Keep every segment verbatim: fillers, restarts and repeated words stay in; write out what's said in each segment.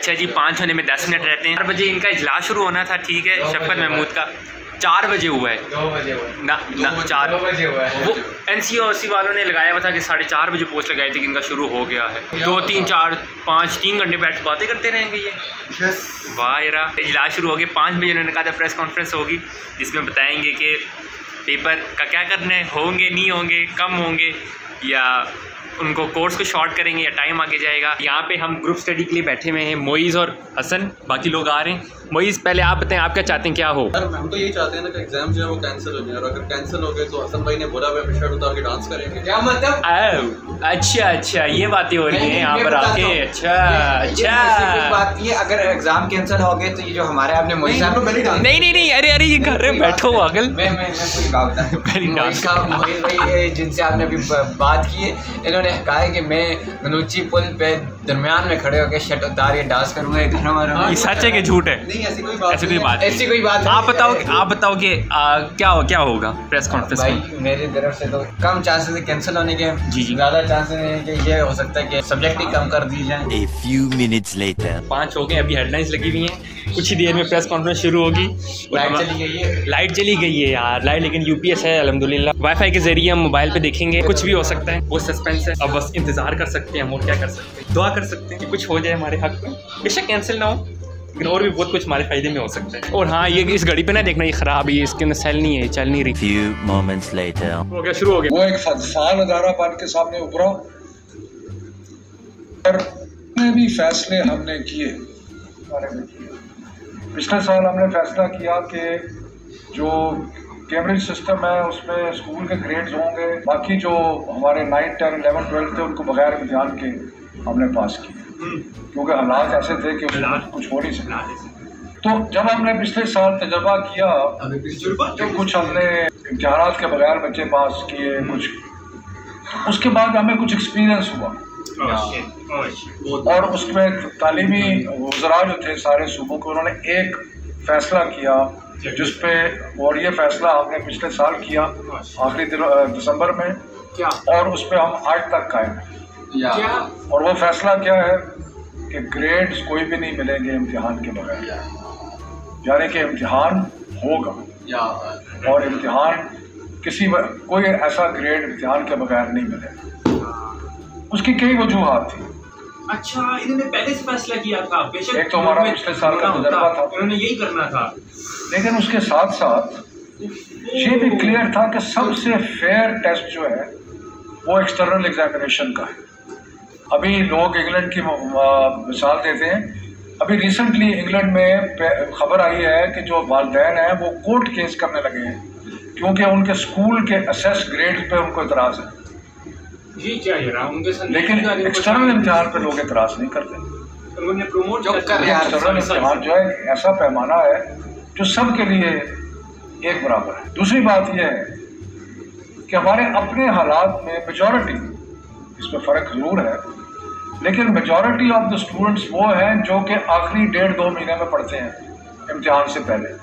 अच्छा जी, पाँच होने में दस मिनट रहते हैं। चार बजे इनका इजलास शुरू होना था, ठीक है, शफकत महमूद का चार बजे हुआ है, दो बजे हुआ ना ना चार दो बजे हुआ है। वो एन सी ओ सी वालों ने लगाया हुआ था कि साढ़े चार बजे पोस्ट लगाई थी कि इनका शुरू हो गया है। दो तीन चार पाँच तीन घंटे बैठ बातें करते रहेंगे ये। वाह यार, इजलास शुरू हो गया। पाँच बजे उन्होंने कहा था प्रेस कॉन्फ्रेंस होगी जिसमें बताएंगे कि पेपर का क्या करना है, होंगे नहीं होंगे, कम होंगे, या उनको कोर्स को शॉर्ट करेंगे या टाइम आगे जाएगा। यहाँ पे हम ग्रुप स्टडी के लिए बैठे हुए हैं, मोइज़ और हसन, बाकी लोग आ रहे हैं। मोइज़ पहले आप बताएं आप क्या चाहते हैं क्या हो? यार हम तो यही चाहते हैं ना कि एग्जाम जो है वो कैंसिल हो जाए, और अगर कैंसिल हो गए तो हसन भाई ने बोला हुआ शर्ट उतार के डांस करेंगे। क्या मतलब? अच्छा अच्छा, ये बातें हो रही हैं यहाँ पर आके। अच्छा अच्छा, बात ये अगर एग्जाम कैंसिल हो गए तो ये जो हमारे आपने मोइज़ साहब नहीं नहीं नहीं, अरे अरे ये घर में बैठो अगल। मैं मैं मैं पूरी बात बता मोइज़ साहब, मोइज़ भाई जिनसे आपने अभी बात की है, इन्होंने कहा है कि मैं मनूची पुल पे दरमियान में खड़े होकर शर्ट उतार के डांस करूँगा। ये सच है कि झूठ है? नहीं, ऐसी कोई बात ऐसी कोई बात ऐसी कोई बात आप बताओ आप बताओ कि क्या हो क्या होगा प्रेस कॉन्फ्रेंस में? भाई मेरी तरफ से तो कम चांसेस है कैंसिल होने के, जी जी, ज़्यादा चांसेस हैं कि ये हो सकता है कि सब्जेक्ट ही कम कर दी जाए। A few minutes later. पाँच हो गए, अभी हेडलाइंस लगी हुई हैं, कुछ ही देर में प्रेस कॉन्फ्रेंस शुरू होगी। लाइट चली गई है, लाइट चली गई है यार, लाइट लेकिन यूपीएस है अल्हम्दुलिल्लाह। वाईफाई के जरिए हम मोबाइल पे देखेंगे, कुछ भी हो सकता है, वो सस्पेंस है। अब बस इंतजार कर सकते हैं हम, और क्या कर सकते हैं, दुआ कर सकते हैं कि कुछ हो जाए हमारे हक में। बेशक कैंसिल ना हो, लेकिन और भी बहुत कुछ हमारे फायदे में हो सकता है। और हाँ, ये इस घड़ी पे ना देखना, ये ख़राब है, इसके अंदर सेल नहीं है, चल नहीं रही। Few moments later. हो गया, शुरू हो गया। वो एक फदफान अदारा बन के सामने उभरा और जितने भी फैसले हमने किए पिछले साल हमने फैसला किया कि जो कैम्ब्रिज सिस्टम है उसमें स्कूल के ग्रेड्स होंगे, बाकी जो हमारे नाइन टेन इलेवन ट्वेल्थ थे उनको बगैर इम्तिहान के हमने पास किए, क्योंकि हालात ऐसे थे कि उसमें कुछ हो नहीं सकता। तो जब हमने पिछले साल तजर्बा किया जो कुछ हमने इम्तिहानात के बगैर बच्चे पास किए कुछ, उसके बाद हमें कुछ एक्सपीरियंस हुआ और उसमें तालीमी वज़रा जो थे सारे सूबों के, उन्होंने एक फ़ैसला किया जिस पे, और ये फ़ैसला हमने पिछले साल किया आखिरी दिसंबर में क्या, और उस पर हम आज तक कायम हैं। और वो फ़ैसला क्या है कि ग्रेड्स कोई भी नहीं मिलेंगे इम्तिहान के बगैर, यानी कि इम्तिहान होगा और इम्तिहान किसी कोई ऐसा ग्रेड इम्तिहान के बगैर नहीं मिलेगा। उसकी कई वजूहात थी। अच्छा, इन्होंने पहले से फैसला किया था, बेशक एक तो हमारा पिछले साल का तजर्बा था, उन्होंने यही करना था, लेकिन उसके साथ साथ ये भी क्लियर था कि सबसे फेयर टेस्ट जो है वो एक्सटर्नल एग्जामिनेशन का है। अभी लोग इंग्लैंड की मिसाल देते हैं, अभी रिसेंटली इंग्लैंड में खबर आई है कि जो वालिदैन हैं वो कोर्ट केस करने लगे हैं क्योंकि उनके स्कूल के असेस ग्रेड पे उनको इतराज़ है। जी क्या ये रहा उनके साथ, लेकिन एक्सटर्नल इम्तिहान पे लोग इतराज़ नहीं करते। उन्होंने प्रमोट कर रहे हैं एक्सटर्नल इम्तिहान जो है ऐसा पैमाना है जो सब के लिए एक बराबर है। दूसरी बात यह है कि हमारे अपने हालात में मेजॉरिटी, इसमें फ़र्क ज़रूर है, लेकिन मेजॉरिटी ऑफ द स्टूडेंट्स वो हैं जो कि आखिरी डेढ़ दो महीने में पढ़ते हैं इम्तिहान से पहले।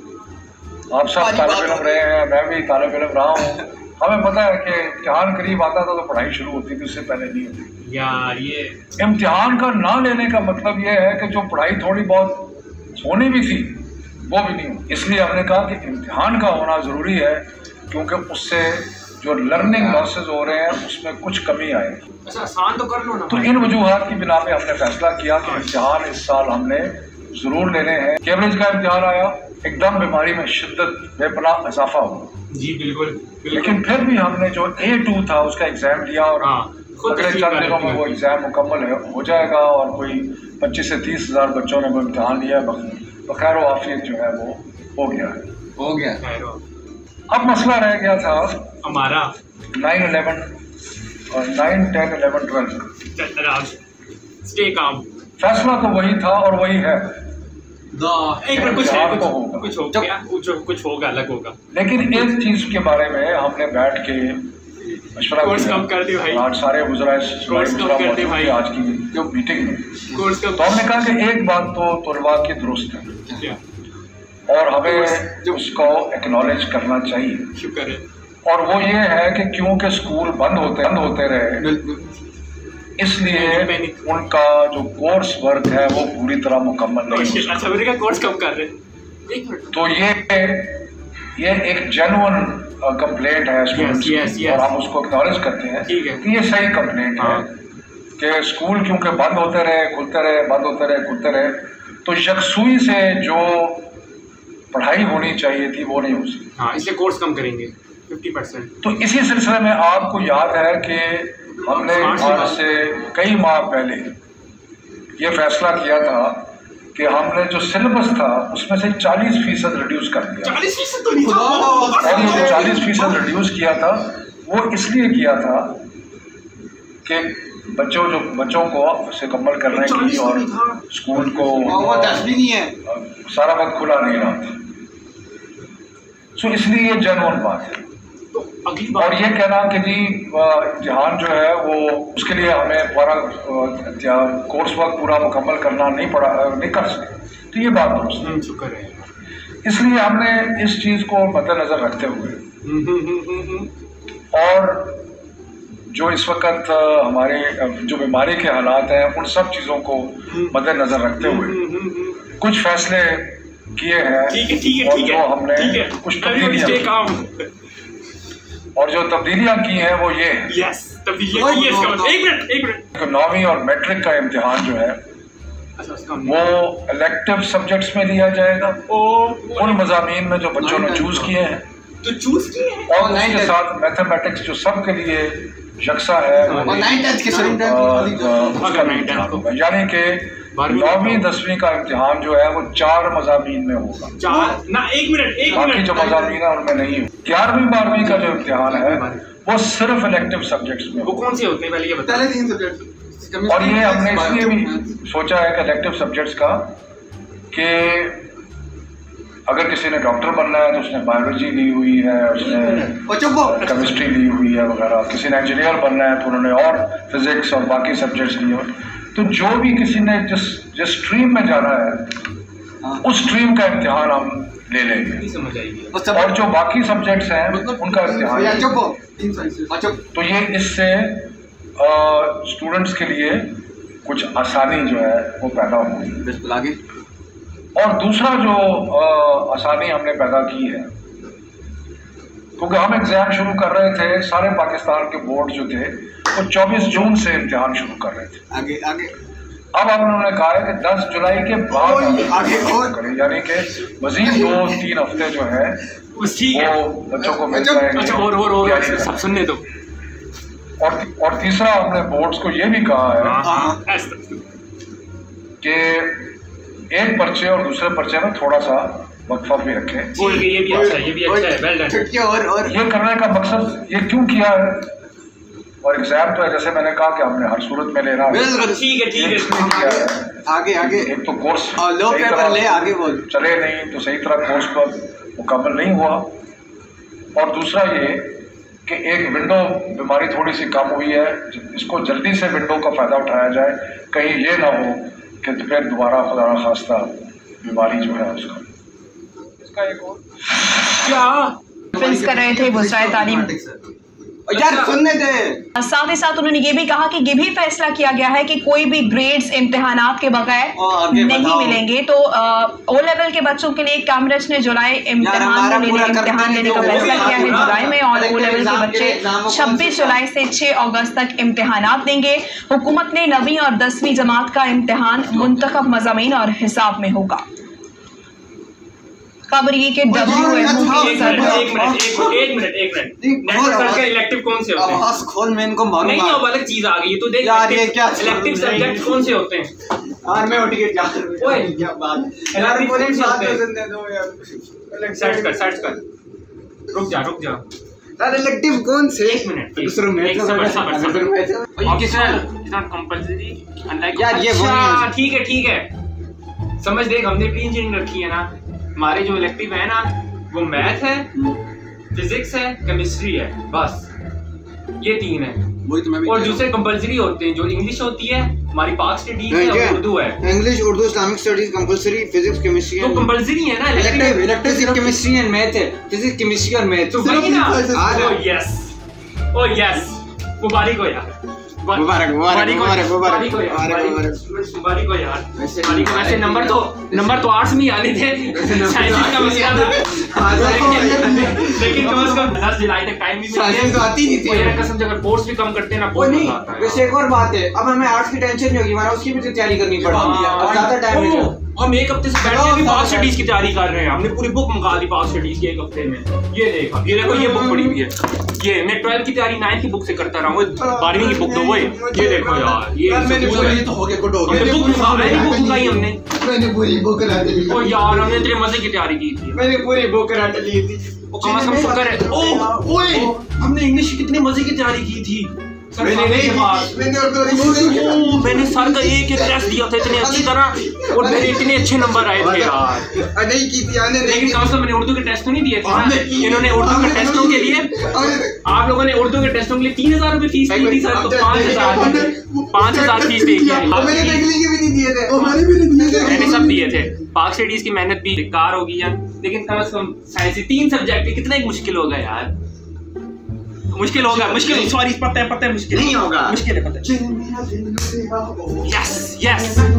आप सब तालिब इल्म रहे हैं, मैं भी तालिब इल्म रहा हूँ, हमें पता है कि इम्तिहान करीब आता था तो पढ़ाई शुरू होती थी, उससे पहले नहीं होती यार। ये इम्तिहान का ना लेने का मतलब ये है कि जो पढ़ाई थोड़ी बहुत होनी भी थी वो भी नहीं हुई। इसलिए हमने कहा कि इम्तिहान का होना ज़रूरी है क्योंकि उससे जो लर्निंग लॉसेज हो रहे हैं उसमें कुछ कमी आएगी। अच्छा, आसान तो कर लो ना। तो इन वजूहात की बिना पे हमने फैसला किया कि इम्तिहान इस साल हमने ज़रूर लेने हैं। कैम्ब्रिज का इम्तिहान आया, एकदम बीमारी में शिद्दत बेपनाह इजाफा हुआ। जी बिल्कुल, बिल्कुल। लेकिन फिर भी हमने जो ए टू था उसका एग्ज़ाम दिया और अगले चंद दिनों में वो एग्ज़ाम मुकम्मल हो जाएगा और कोई पच्चीस से तीस हज़ार बच्चों ने वो इम्तिहान लिया, बखैर आफियत जो है वो हो गया है हो गया अब मसला रह गया था हमारा नाइन इलेवन और nine ten eleven twelfth. Stay काम, फैसला तो वही था और वही है, एक बार कुछ है, कुछ होगा, कुछ होगा, कुछ कुछ होगा, अलग होगा। लेकिन एक चीज़ के बारे में हमने बैठ के मशवरा कोर्स कम कर दे भाई, आज सारे गुजरा कोर्स कम कर दे भाई आज की जो मीटिंग में कोर्स कम। तो हमने कहा कि एक बात तो तुलबा की दुरुस्त है और हमें उसको एक्नॉलेज करना चाहिए, शुक्र है, और वो ये है कि क्योंकि स्कूल बंद होते बंद होते रहे इसलिए उनका जो कोर्स वर्क है वो पूरी तरह मुकम्मल नहीं हो अच्छा मेरे का कोर्स कब कर रहे हैं एक मिनट तो ये ये एक जेन्युइन कंप्लेंट है स्टूडेंट्स yes, yes, yes. और हम उसको एक्नॉलेज करते हैं ठीक है। कि ये सही कंप्लेंट हाँ। है कि स्कूल क्योंकि बंद होते रहे खुलते रहे बंद होते रहे खुलते रहे तो यकसुई से जो पढ़ाई होनी चाहिए थी वो नहीं हो सकी। हाँ इसलिए कोर्स कम करेंगे फिफ्टी परसेंट। तो इसी सिलसिले में आपको याद है कि हमने आज से कई माह पहले ये फैसला किया था कि हमने जो सिलेबस था उसमें से चालीस फीसद रिड्यूस कर दिया चालीस फीसद तो नहीं था और ये जो चालीस फीसद रिड्यूस किया था वो इसलिए किया था कि बच्चों जो बच्चों को से कम्बल करने की और स्कूल को भी नहीं है सारा वक्त खुला नहीं रहा था। सो इसलिए ये जेन्युइन बात है। तो अगली बार और ये कहना कि जी इम्तिहान जो है वो उसके लिए हमें पूरा कोर्स वर्क पूरा मुकम्मल करना नहीं पड़ा नहीं कर सकते तो ये बात दुरुस्त है। शुक्र है इसलिए हमने इस चीज़ को मद्देनजर रखते हुए और जो इस वक्त हमारे जो बीमारी के हालात हैं उन सब चीज़ों को मद्देनजर रखते हुए कुछ फैसले किए हैं ठीक है ठीक है और ठीक जो है हमने ठीक है कुछ तब्दीलियाँ और जो तब्दीलियाँ की हैं वो ये हैं यस तब्दीलियाँ की है इसका मतलब एक मिनट एक मिनट नौवीं और मैट्रिक का इम्तिहान जो है अच्छा उसका वो इलेक्टिव सब्जेक्ट्स में लिया जाएगा ओ उन मज़ामीन में जो बच्चों ने चूज किए हैं तो चूज किए हैं और उसके साथ मैथमेटिक्स जो सबके लिए यकसा है यानी कि नौवीं दसवीं का इम्तिहान जो है वो चार मज़ामीन में होगा चार ना एक मिनट एक बाकी मिनट जो मज़ामीन है उनमें नहीं हो। ग्यारहवीं बारहवीं का जो इम्तिहान है वो सिर्फ इलेक्टिव सब्जेक्ट्स में वो कौन से होते हैं पहले ये बताओ तीन सब्जेक्ट और ये हमने इसलिए भी सोचा है कि इलेक्टिव सब्जेक्ट्स का कि अगर किसी ने डॉक्टर बनना है तो उसने बायोलॉजी ली हुई है उसने केमिस्ट्री ली हुई है वगैरह किसी ने इंजीनियर बनना है तो उन्होंने और फिजिक्स और बाकी सब्जेक्ट्स लिए हुए तो जो भी किसी ने जिस जिस स्ट्रीम में जाना है उस स्ट्रीम का इम्तिहान हम ले लेंगे समझ आएगी और जो बाकी सब्जेक्ट्स हैं उनका इम्तिहान तो ये इससे स्टूडेंट्स के लिए कुछ आसानी जो है वो पैदा होगी। और दूसरा जो आ, आसानी हमने पैदा की है क्योंकि हम एग्ज़ाम शुरू कर रहे थे सारे पाकिस्तान के बोर्ड जो थे वो चौबीस जून से इम्तिहान शुरू कर रहे थे आगे आगे अब हम उन्होंने कहा है कि दस जुलाई के बाद आगे करें यानी कि मजीद दो तीन हफ्ते जो है वो बच्चों को मिल जाएंगे सब सुनने दो। और और तीसरा हमने बोर्ड्स को ये भी कहा है कि एक पर्चे और दूसरे पर्चे में थोड़ा सा वक्फा भी रखें। ये भी अच्छा है, ये भी अच्छा है, वेल डन। और और ये करने का मकसद ये क्यों किया है और एग्जाम तो है जैसे मैंने कहा कि हमने हर सूरत में लेना है। ठीक है ठीक है आगे आगे एक तो कोर्स लो पेपर ले आगे बोल चले नहीं तो सही तरह कोर्स पर मुकम्मल नहीं हुआ और दूसरा ये कि एक विंडो बीमारी थोड़ी सी कम हुई है इसको जल्दी से विंडो का फ़ायदा उठाया जाए कहीं ये ना हो कि फिर दोबारा खुदा न खास्ता बीमारी जो है उसका इसका एक और क्या फेस कर रहे थे वज़ाए तालीम यार सुनने दे। साथ ही साथ उन्होंने ये भी कहा कि ये भी फैसला किया गया है कि कोई भी ग्रेड्स इम्तिहानात के बगैर नहीं मिलेंगे तो ओ लेवल के बच्चों के लिए कैम्ब्रिज ने जुलाई इम्तिहान लेने इम्तिहान लेने का फैसला किया है जुलाई में और ओ लेवल के बच्चे छब्बीस जुलाई से छह अगस्त तक इम्तिहानात देंगे। हुकूमत ने नवीं और दसवीं जमात का इम्तिहान मुंतखब मज़ामीन और हिसाब में होगा। खबर ये कि डब्ल्यू एक मिनट एक मिनट एक मिनट एक मिनट नेशनल के इलेक्टिव कौन से होते हैं? आवाज खोल मैं इनको मारूंगा। नहीं अब अलग चीज आ गई तो देख यार ये क्या इलेक्टिव सब्जेक्ट कौन से होते हैं? यार मैं टिकट जा ओए क्या बात इलेक्टिव कौन से होते हैं? दे दो यार सर्च कर सर्च कर रुक जा रुक जा यार इलेक्टिव कौन से एक मिनट दूसरा मैच सबर सबर सबर ऑप्शनल इट्स नॉट कंपल्सरी यार ये वो ठीक है ठीक है समझ देख हमने प्री इंजीनियरिंग रखी है ना हमारे जो इलेक्टिव है ना वो मैथ है फिजिक्स है केमिस्ट्री है बस ये तीन है वही तो मैं भी और दूसरे कंपलसरी होते हैं जो इंग्लिश होती है हमारी पाक स्टडीज है और उर्दू है English Urdu Islamic studies compulsory physics chemistry तो कंपलसरी है ना इलेक्टिव इलेक्टिव सिर्फ केमिस्ट्री एंड मैथ है फिजिक्स केमिस्ट्री और मैथ तो वही ना ओ यस ओ यस मुबारक हो यार मुबारक मुबारक मुबारक मुबारक मुबारक को यार मुबारक को वैसे नंबर तो नंबर तो आर्ट्स में ही आने थे, साइंस का मसला था, लेकिन कम से कम दस जुलाई तक टाइम भी मिल तो आती नहीं थी मेरा कसम से। अगर कोर्स भी कम करते ना बहुत मजा आता है। वैसे एक और बात है, अब हमें आर्ट्स की टेंशन नहीं होगी, हमारा उसकी भी तैयारी करनी पड़ेगी, अब ज्यादा टाइम मिलेगा। हम एक हफ्ते से बैठ के भी पास स्टडीज की तैयारी कर रहे हैं, हमने पूरी बुक मंगा दी पास स्टडीज की एक हफ्ते में। ये देखा, ये देखो ये बुक पड़ी हुई है, ये मैं ट्वेल्थ की तैयारी नाइन्थ की बुक से करता रहा हूँ, बारहवीं की बुक तो वो है। ये देखो यार, ये मैंने बोला ये तो हो गया, गुड हो गया। बुक मंगाई बुक मंगाई हमने मैंने पूरी बुक रट ली। ओ यार हमने इतने मजे की तैयारी की थी, मैंने पूरी बुक रट ली थी। वो कम से कम शुक्र है। ओ ओए हमने इंग्लिश की कितने मजे की तैयारी की थी। मैंने नहीं मैंने ओ मैंने सर का एक एक टेस्ट दिया था इतने अच्छी तरह, और मेरे इतने अच्छे नंबर आए थे यार। नहीं की थी आने, लेकिन कम से कम मैंने उर्दू के टेस्ट तो नहीं दिए थे। इन्होंने उर्दू के टेस्टों के लिए, आप लोगों ने उर्दू के टेस्टों के लिए तीन हजार रुपए फीस दी थी सर, तो पाँच हजार पाँच हजार फीस दी थी। मैंने इंग्लिश के भी नहीं दिए थे, मैंने भी नहीं दिए थे, मैंने सब दिए थे। पाक स्टडीज की मेहनत भी बेकार होगी यार, लेकिन कम से कम साइंस तीन सब्जेक्ट कितना ही मुश्किल होगा यार, मुश्किल होगा, मुश्किल सॉरी पता है पता है मुश्किल नहीं होगा, मुश्किल है पता है। Yes yes